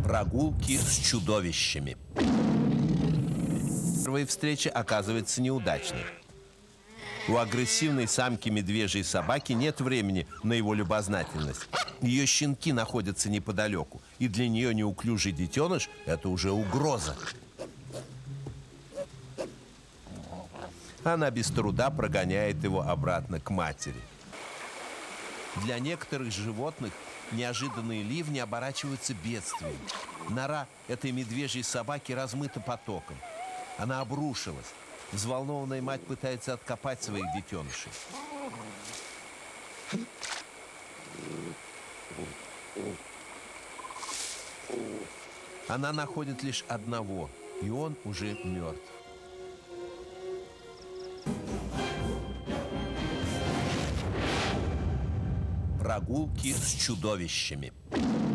Прогулки с чудовищами. Первая встреча оказывается неудачной. У агрессивной самки медвежьей собаки нет времени на его любознательность. Ее щенки находятся неподалеку, и для нее неуклюжий детеныш – это уже угроза. Она без труда прогоняет его обратно к матери. Для некоторых животных неожиданные ливни оборачиваются бедствием. Нора этой медвежьей собаки размыта потоком. Она обрушилась. Взволнованная мать пытается откопать своих детенышей. Она находит лишь одного, и он уже мертв. Прогулки с чудовищами.